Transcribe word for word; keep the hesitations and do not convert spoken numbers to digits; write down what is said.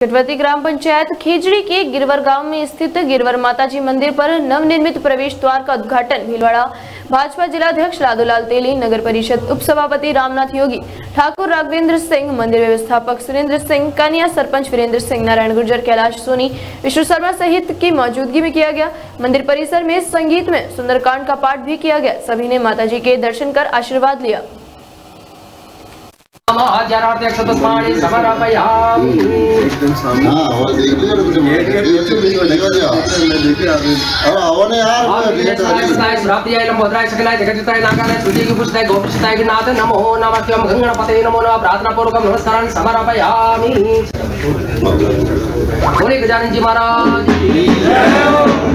गटवती ग्राम पंचायत खेजड़ी के गिरवर गांव में स्थित गिरवर माताजी मंदिर पर नवनिर्मित प्रवेश द्वार का उद्घाटन भीलवाड़ा भाजपा जिलाध्यक्ष लादूलाल तेली, नगर परिषद उप सभापति रामनाथ योगी, ठाकुर राघवेंद्र सिंह, मंदिर व्यवस्थापक सुरेंद्र सिंह, कन्या सरपंच वीरेंद्र सिंह, नारायण गुर्जर, कैलाश सोनी, विष्णु शर्मा सहित की मौजूदगी में किया गया। मंदिर परिसर में संगीत में सुंदरकांड का पाठ भी किया गया। सभी ने माताजी के दर्शन कर आशीर्वाद लिया। नमो नमः गंगणपते नमो नमः प्रार्थना पूर्वक नमस्कार समर्पयामि। बोले गजानन जी महाराज।